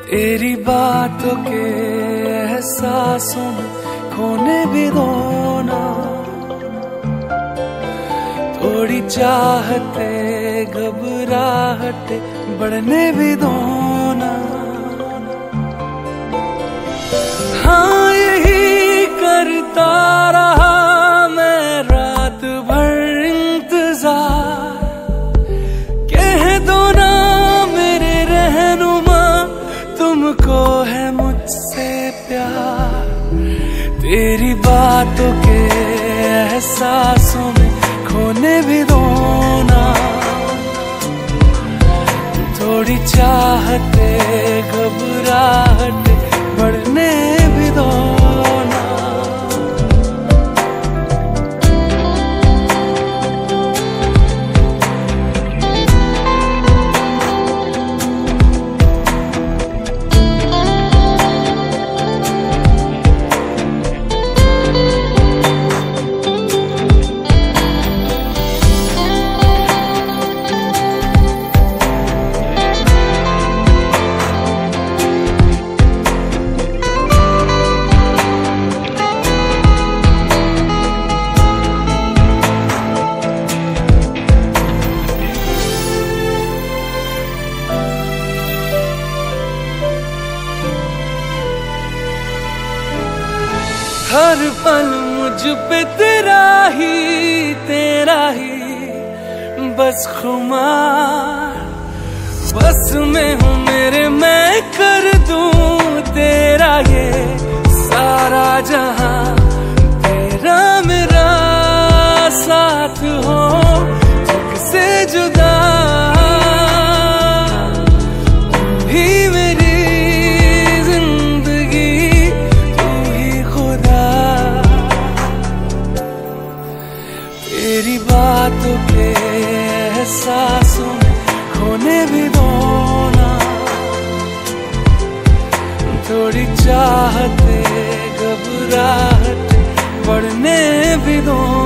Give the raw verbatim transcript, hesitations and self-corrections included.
तेरी बातों के एहसासों में खोने भी दो ना, थोड़ी चाहते घबराहट बढ़ने भी दो ना। हाँ यही करता रहा मैं रात भर इंतजार, कह दो ना मेरे रहनुमा तुमको है मुझसे प्यार। तेरी बातों के एहसासों में खोने भी दो ना, थोड़ी चाहते घबराहट बढ़ने भी दो ना। हर पल मुझ पे तेरा ही तेरा ही बस खुमार, बस में हूँ मेरे मैं कर दूं तेरा ये सारा जहां। तेरा मेरा साथ हो जग से जुदा, ही मेरी जिंदगी तू ही खुदा। तेरी बातों के एहसासों में खोने भी दो ना, थोड़ी चाहते घबराहट बढ़ने भी दो